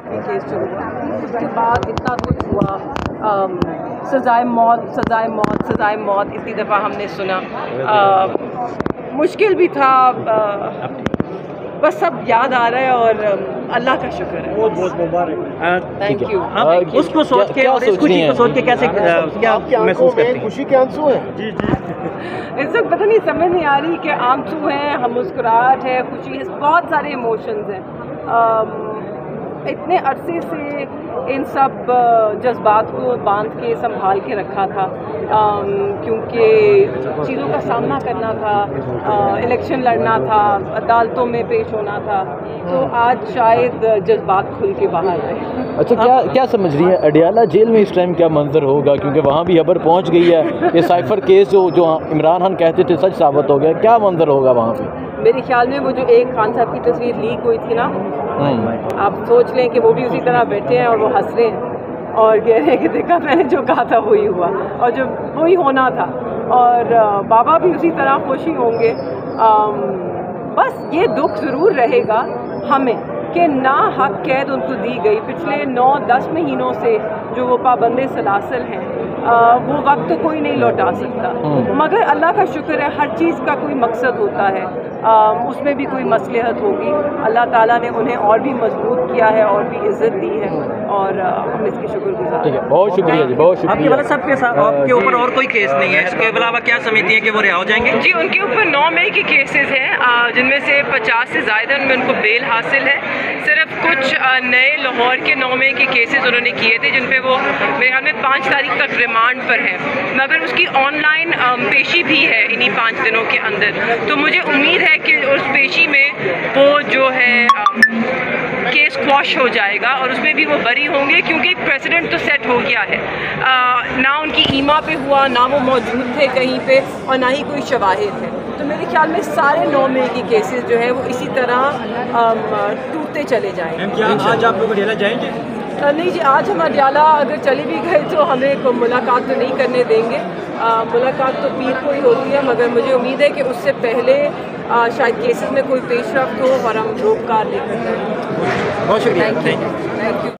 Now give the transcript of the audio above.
ये केस जो हुआ उसके बाद इतना कुछ हुआ, सजाए मौत सजाए मौत सजाए मौत इतनी दफ़ा हमने सुना, मुश्किल भी था, बस सब याद आ रहा है और अल्लाह का शुक्र है। बहुत बहुत मुबारक, थैंक यू। उसको सोच के और इस खुशी को सोच के कैसे क्या महसूस करते हैं? खुशी के आंसू हैं? जी जी इस वक्त पता नहीं समझ नहीं आ रही कि आंसू हैं, हम मुस्कुराहट है, खुशी है, बहुत सारे इमोशंस हैं। इतने अरसे से इन सब जज्बात को बांध के संभाल के रखा था, क्योंकि चीज़ों का सामना करना था, इलेक्शन लड़ना था, अदालतों में पेश होना था, तो आज शायद जज्बात खुल के बाहर आए। अच्छा, क्या समझ रही है अडियाला जेल में इस टाइम क्या मंजर होगा, क्योंकि वहाँ भी खबर पहुँच गई है, ये साइफर केस जो इमरान खान कहते थे सच साबित हो गया, क्या मंजर होगा वहाँ पे? मेरे ख्याल में वो जो एक खान साहब की तस्वीर लीक हुई थी ना, आप सोच लें कि वो भी उसी तरह बैठे हैं और वो हंस रहे हैं और कह रहे हैं कि देखा मैंने जो कहा था वही हुआ और जो वही होना था, और बाबा भी उसी तरह खुश ही होंगे। बस ये दुख ज़रूर रहेगा हमें कि ना हक कैद उनको दी गई, पिछले 9-10 महीनों से जो वो पाबंदे सलासल हैं, वो वक्त तो कोई नहीं लौटा सकता, मगर अल्लाह का शुक्र है हर चीज़ का कोई मकसद होता है, उसमें भी कोई मसलहत होगी। अल्लाह ताला ने उन्हें और भी मजबूत किया है और भी इज़्ज़त दी है और हम इसके शुक्रगुजार हैं। बहुत शुक्रिया जी, बहुत शुक्रिया। आपके वाला सब के साथ आपके ऊपर और कोई केस नहीं है, इसके अलावा क्या समझती हैं कि वो रिहा हो जाएंगे? जी, उनके ऊपर 9 मई के केसेस हैं, जिनमें से 50 से ज़्यादा उनमें उनको बेल हासिल है। सिर्फ कुछ नए लाहौर के 9 मई के केसेस उन्होंने किए थे जिन पे वो मेरे ख्याल में 5 तारीख तक रिमांड पर है, मगर उसकी ऑनलाइन पेशी भी है इन्हीं 5 दिनों के अंदर। तो मुझे उम्मीद है कि उस पेशी में वो जो है केस क्वॉश हो जाएगा और उसमें भी वो बरी होंगे, क्योंकि एक प्रेसिडेंट तो सेट हो गया है। ना उनकी ईमा पे हुआ, ना वो मौजूद थे कहीं पे और ना ही कोई शवाहिद है। तो मेरे ख्याल में सारे 9 मई के केसेस जो है वो इसी तरह टूटते चले जाएंगे। क्या आज आप लोग अडियाला जाएंगे? नहीं जी, आज हम अडियाला अगर चले भी गए तो हमें कोई मुलाकात तो नहीं करने देंगे, मुलाकात तो पीर को ही होती है, मगर मुझे उम्मीद है कि उससे पहले शायद केसेस में कोई पेशरफ्त हो और हम रोककार लेकर जाएं। बहुत शुक्रिया, थैंक यू।